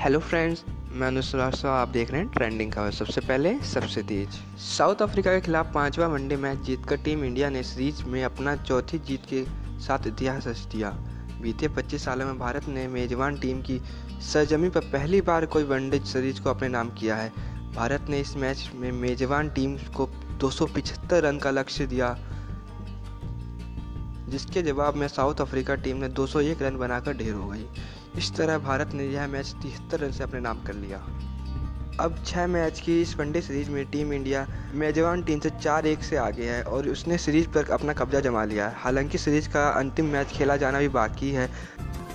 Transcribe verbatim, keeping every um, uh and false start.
Hello friends, मैं अनुराग, आप देख रहे हैं ट्रेंडिंग खबर। सबसे पहले सबसे तेज। साउथ अफ्रीका के खिलाफ पांचवा वनडे मैच जीतकर टीम इंडिया ने सीरीज में अपना चौथी जीत के साथ इतिहास रच दिया। बीते पच्चीस सालों में भारत ने मेजबान टीम की सरजमीं पर पहली बार कोई वनडे सीरीज को अपने नाम किया है। भारत ने इस मैच में मेजबान टीम को दो सौ पचहत्तर रन का लक्ष्य दिया, जिसके जवाब में साउथ अफ्रीका टीम ने दो सौ एक रन बनाकर ढेर हो गई। इस तरह भारत ने यह मैच तिहत्तर रन से अपने नाम कर लिया। अब छह मैच की इस वनडे सीरीज में टीम इंडिया मेजबान टीम से चार एक से आगे है और उसने सीरीज पर अपना कब्जा जमा लिया है। हालांकि सीरीज का अंतिम मैच खेला जाना भी बाकी है।